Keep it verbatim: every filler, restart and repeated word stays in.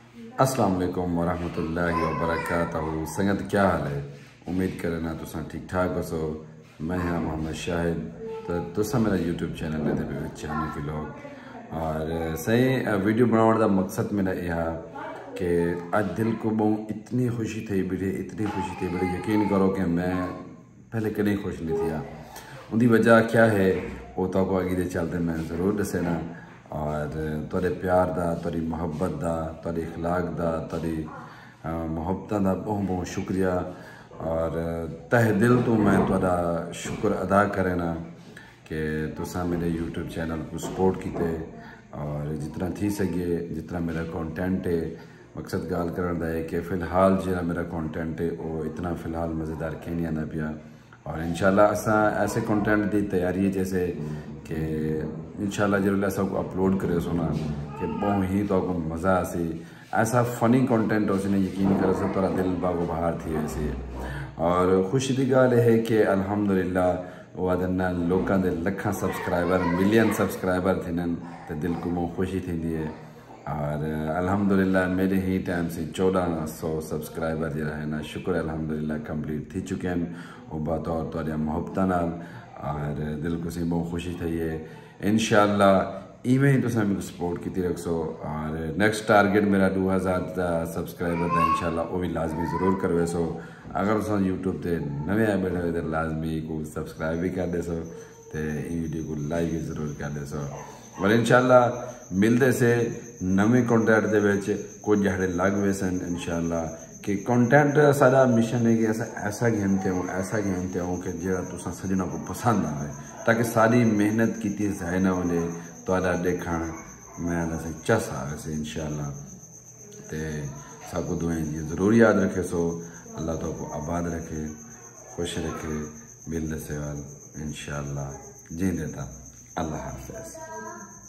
अस्सलाम वालेकुम वरहमतुल्लाहि वबरकातहू। संगत क्या हाल है? उम्मीद करें ना तुसा ठीक ठाक हो। मैं हाँ मोहम्मद शाहिद, तो तुसा मेरा यूट्यूब चैनल है चैनल के लोग और सही वीडियो बनाने का मकसद मेरा यह कि आज दिल को बहुत इतनी खुशी थी बेटे, इतनी खुशी थी बेटे, यकीन करो कि मैं पहले कहीं खुश नहीं थी। उनकी वजह क्या है वो तो आगे चलते मैं ज़रूर दसेना। और तुहाडे प्यार दा, तुहाडी मुहब्बत दा, तुहाडे इखलाक दा, तुहाडी मुहब्बतां दा बहुत बहुत शुक्रिया। और तह दिल तो मैं तुहाडा शुक्र अदा करेना कि तुसा मेरे यूट्यूब चैनल को सपोर्ट किते और जितना थी सके जितना मेरा कंटेंट है। मकसद गाल करन दा है कि फ़िलहाल जो मेरा कंटेंट है वो इतना फ़िलहाल मज़ेदार कहीं नहीं आना पिया। और इंशाल्लाह असा ऐसे कंटेंट की तैयारी है जैसे कि इंशाल्लाह जरूर ऐसा अपलोड करे सुना कि बहुत ही तो आपको मज़ा आसी। ऐसा फ़नी कंटेंट उसने यकीन कर सो थोड़ा दिल बागो बाहर थी वैसे। और खुशी की गाल है कि अल्हम्दुलिल्लाह वदना लोगों के लखा सब्सक्राइबर मिलियन सब्सक्राइबर थे तो दिल को बहुत खुशी थी है। और अल्हम्दुलिल्लाह मेरे ही टाइम से चौदह सौ सब्सक्राइबर जो है ना शुक्र अल्हम्दुलिल्लाह कंप्लीट थी चुके हैं वो बतौर तो मुहब्बत नाल। और दिल को सी बहुत खुशी थी है। इंशाल्लाह इवें ही तुम मेरे सपोर्ट की रखो और नेक्स्ट टारगेट मेरा दो हज़ार सब्सक्राइबर का इंशाल्लाह वो भी लाजमी ज़रूर करवे सो। अगर तुम यूट्यूब पर नवे आए बैठे हुए तो लाजमी को सब्सक्राइब भी कर दे सो तो वीडियो को लाइक भी ज़रूर कर दे सो। और इंशाल्लाह मिलते से नवे कंटेंट दे विच कुछ जड़े लग वे सन इंशाल्लाह कि कंटेंट सारा मिशन है कि ऐसा ऐसा गेमते हो ऐसा गेमते हो कि जो तुसा सजना को पसंद आए ताकि सारी मेहनत की जाए ना होने तो देखण मैं से चस आवे से इंशाल्लाह। तो सबको दुआएं जी ज़रूर याद रखे सो। अल्लाह तो को आबाद रखे, खुश रखे, मिलने से वाल इंशाल्लाह जी देता। अल्लाह हाफ़िज़।